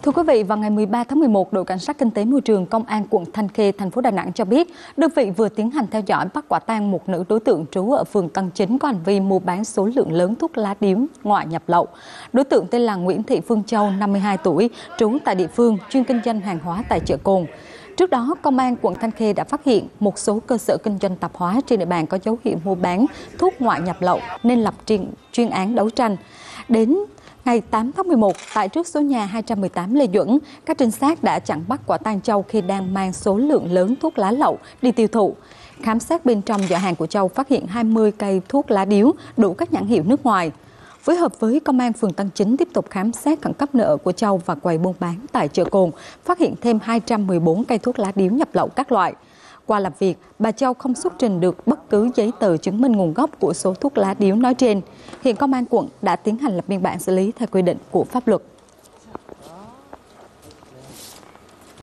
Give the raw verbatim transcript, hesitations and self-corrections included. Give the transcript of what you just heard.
Thưa quý vị, vào ngày mười ba tháng mười một, đội cảnh sát kinh tế môi trường công an quận Thanh Khê, thành phố Đà Nẵng cho biết, đơn vị vừa tiến hành theo dõi bắt quả tang một nữ đối tượng trú ở phường Tân Chính có hành vi mua bán số lượng lớn thuốc lá điếu ngoại nhập lậu. Đối tượng tên là Nguyễn Thị Phương Châu, năm mươi hai tuổi, trú tại địa phương, chuyên kinh doanh hàng hóa tại chợ Cồn. Trước đó, Công an quận Thanh Khê đã phát hiện một số cơ sở kinh doanh tạp hóa trên địa bàn có dấu hiệu mua bán thuốc ngoại nhập lậu nên lập chuyên, chuyên án đấu tranh. Đến ngày tám tháng mười một, tại trước số nhà hai trăm mười tám Lê Duẩn, các trinh sát đã chặn bắt quả tang Châu khi đang mang số lượng lớn thuốc lá lậu đi tiêu thụ. Khám xét bên trong giỏ hàng của Châu phát hiện hai mươi cây thuốc lá điếu đủ các nhãn hiệu nước ngoài. Phối hợp với Công an phường Tân Chính tiếp tục khám xét khẩn cấp nơi ở của Châu và quầy buôn bán tại chợ Cồn, phát hiện thêm hai trăm mười bốn cây thuốc lá điếu nhập lậu các loại. Qua làm việc, bà Châu không xuất trình được bất cứ giấy tờ chứng minh nguồn gốc của số thuốc lá điếu nói trên. Hiện Công an quận đã tiến hành lập biên bản xử lý theo quy định của pháp luật.